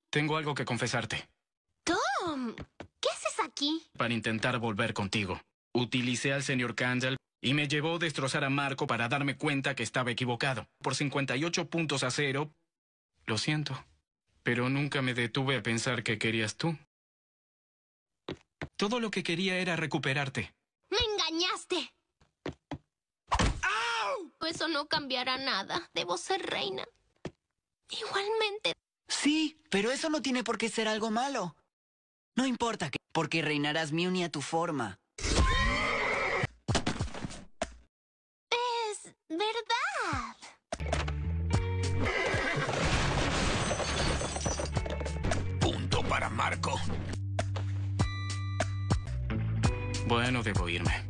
Tengo algo que confesarte. Tom, ¿qué haces aquí? Para intentar volver contigo. Utilicé al señor Candle y me llevó a destrozar a Marco para darme cuenta que estaba equivocado. Por 58-0. Lo siento. Pero nunca me detuve a pensar que querías tú. Todo lo que quería era recuperarte. ¡Me engañaste! ¡Au! Eso no cambiará nada. Debo ser reina. Igualmente. Sí, pero eso no tiene por qué ser algo malo. No importa, porque reinarás Muni a tu forma. Es verdad. Punto para Marco. Bueno, debo irme.